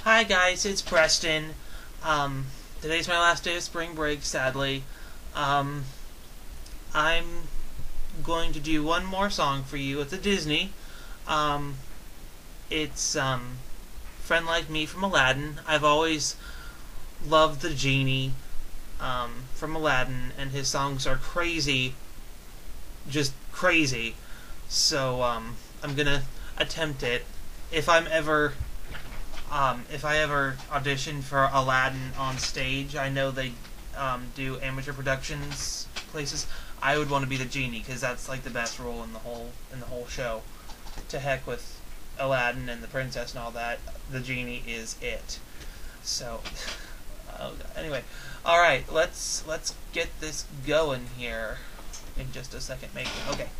Hi guys, it's Preston. Today's my last day of spring break, sadly. I'm going to do one more song for you. It's a Disney. It's Friend Like Me from Aladdin. I've always loved the genie from Aladdin, and his songs are crazy. Just crazy. So I'm gonna attempt it. If I ever audition for Aladdin on stage, I know they do amateur productions places. I would want to be the genie because that's like the best role in the whole show. To heck with Aladdin and the princess and all that. The genie is it. So, anyway, all right. Let's get this going here in just a second, maybe. Okay.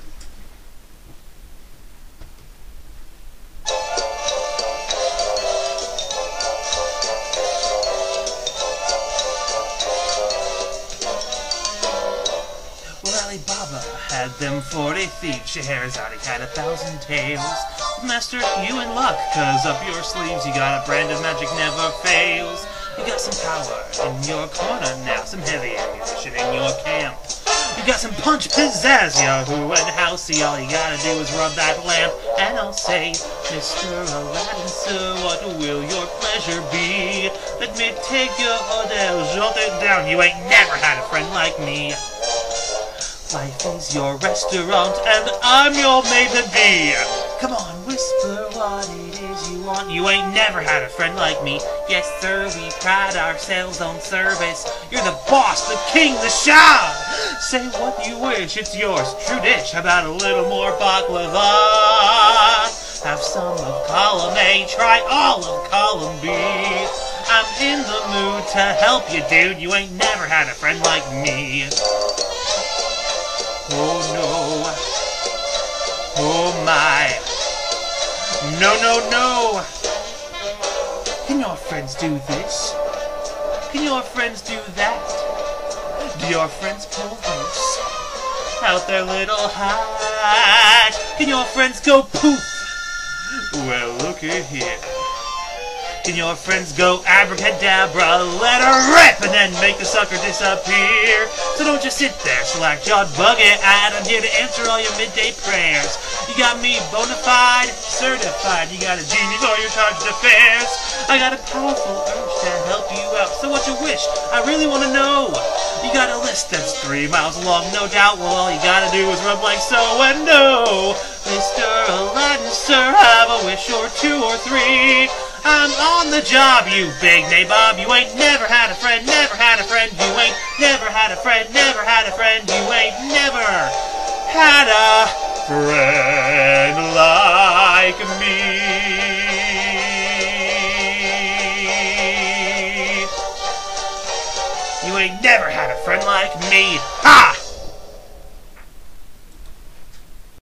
Baba had them 40 feet, Scheherazade had 1,000 tails. Master, you in luck, 'cause up your sleeves you got a brand of magic never fails. You got some power in your corner now, some heavy ammunition in your camp. You got some punch, pizzazz, Yahoo and Housey, all you gotta do is rub that lamp. And I'll say, Mr. Aladdin, sir, what will your pleasure be? Let me take your order, jot it down, you ain't never had a friend like me. Life is your restaurant, and I'm your maid-to-be. Come on, whisper what it is you want. You ain't never had a friend like me. Yes, sir, we pride ourselves on service. You're the boss, the king, the Shah. Say what you wish, it's yours. True dish, how about a little more baklava? Have some of column A, try all of column B. I'm in the mood to help you, dude. You ain't never had a friend like me. Oh no, oh my, no, no, no. Can your friends do this? Can your friends do that? Do your friends pull this out their little hat? Can your friends go poof? Well, looky here. Can your friends go abracadabra, let her rip, and then make the sucker disappear? So don't just sit there, slack-jawed bug-it-eyed. I'm here to answer all your midday prayers. You got me bona fide, certified. You got a genie for your charged affairs. I got a powerful urge to help you out. So what you wish? I really want to know. You got a list that's 3 miles long, no doubt. Well, all you gotta do is rub like so and no. Mr. Aladdin, sir, have a wish or 2 or 3. I'm on the job, you big nabob. You ain't never had a friend, never had a friend. You ain't never had a friend, never had a friend. You ain't never had a friend like me. You ain't never had a friend like me. Ha!